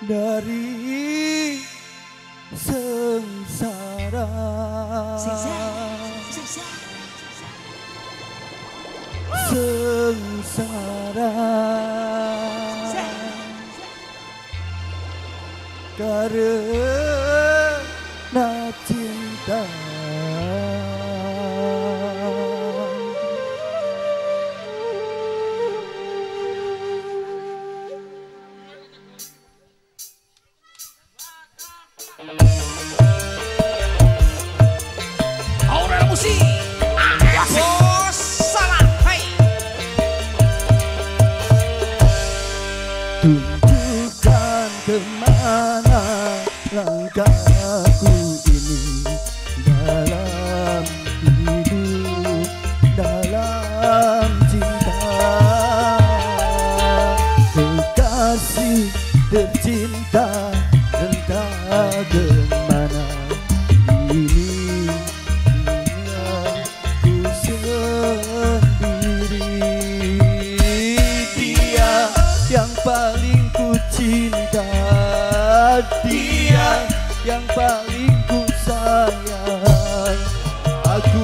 dari sengsara. Sengsara karena cinta. Aurel Musik bos salah hai. Tunjukkan kemana langkahku ini dalam hidup, dalam cinta. Kekasih tercinta, entah kemana ini ku sendiri. Dia yang paling ku cinta, dia yang paling ku sayang. Aku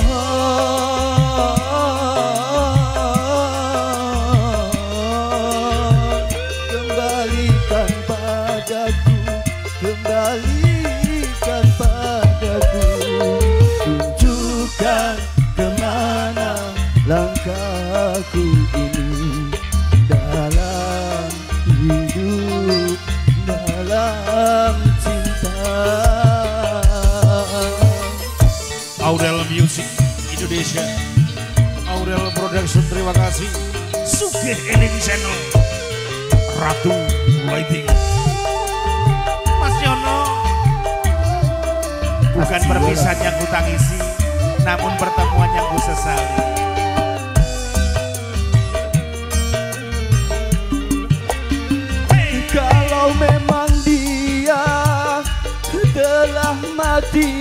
mohon kembalikan padaku, kembalikan padaku. Tunjukkan kemana langkahku ini dalam hidup, dalam cinta. Aurel Music Indonesia, Aurel Production, terima kasih. Sugih Eling Channel, Ratu Lighting. Mas Yono, bukan perpisahan yang ku tangisi, namun pertemuan yang ku sesali. Kalau memang dia telah mati,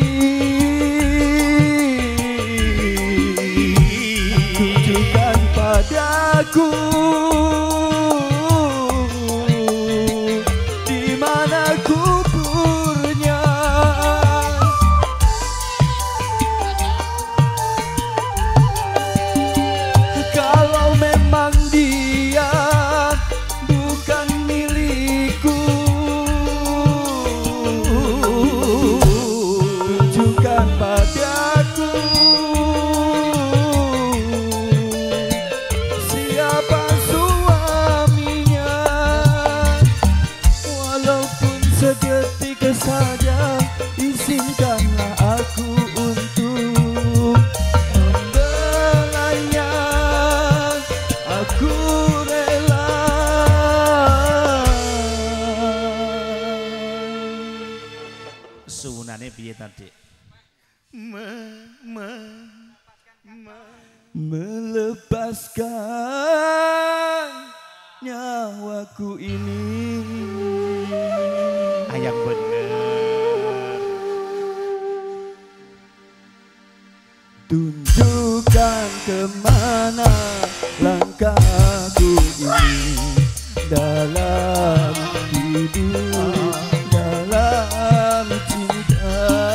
tunjukkan padaku di mana kuburnya. Kalau memang dia bukan milikku, tunjukkan padaku siapa suaminya. Walaupun sedetik saja, izinkanlah aku untuk membelainya. Aku rela. Sunane piye tadi? Melepaskan nyawaku ini. Ayang bener. Tunjukkan kemana langkahku ini dalam hidup, dalam cinta.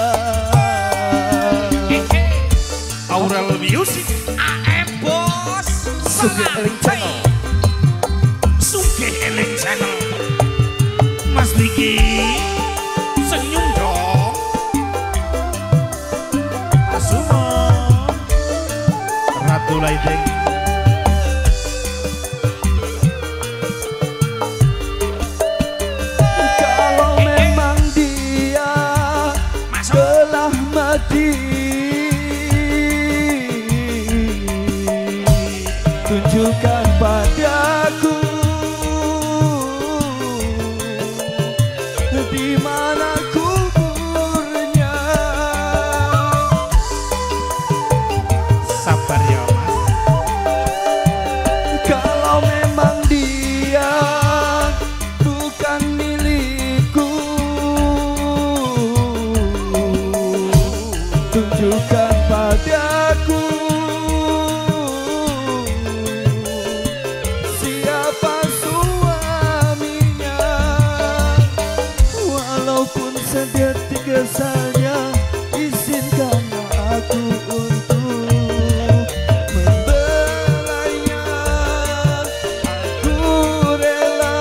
Aurel Music AM bos Sugih Eling Channel, Sugih Eling Channel. Mas Diki senyum dong. Mas Sumo Ratu Lighting. kalau memang dia telah mati, tunjukkan padaku di mana kuburnya. Sabar ya Mas. kesalnya, izinkanlah aku untuk membelainya. Aku rela.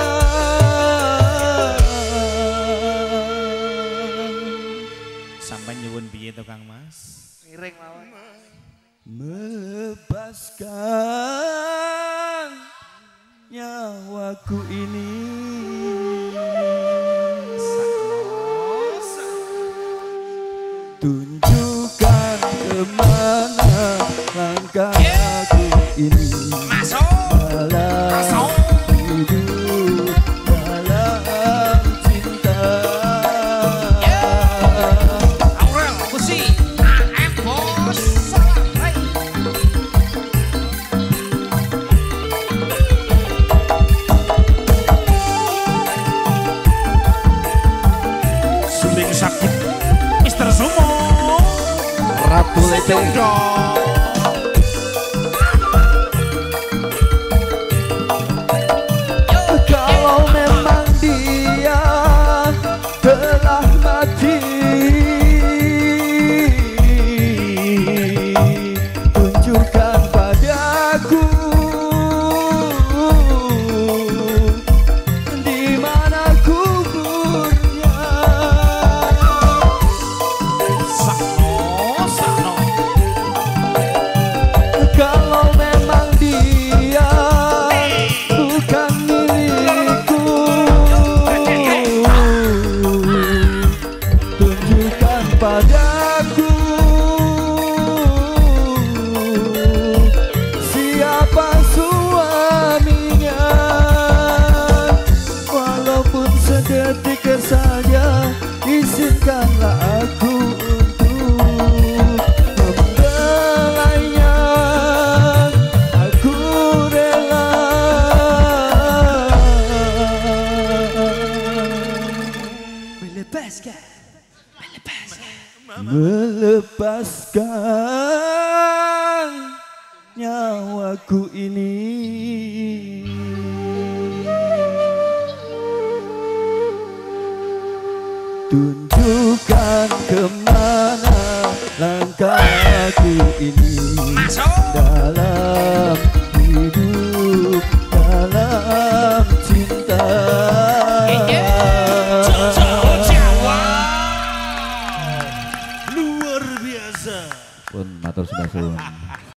Sampai nyuwun piye to Kang Mas? Miring mawon. Melepaskan nyawaku ini, tunjukkan kemana langkahku ini. Dalam hidup, dalam cinta. Aurel, Gusi, AM Bos, salam, hai. Suling sakit Mister Sumo Ratu Lete. Kalau memang dia telah mati, tunjukkan padaku di mana kuburnya. Sakno Kalau memang dia bukan milikku, tunjukkan padaku siapa suaminya. Walaupun sedetik saja, izinkanlah aku untuk membelainya. Aku rela. Melepaskan nyawaku ini, tunjukkan kemana langkahku ini. Dalam hidup, dalam cinta. luar biasa. Pun matur sudah suwun.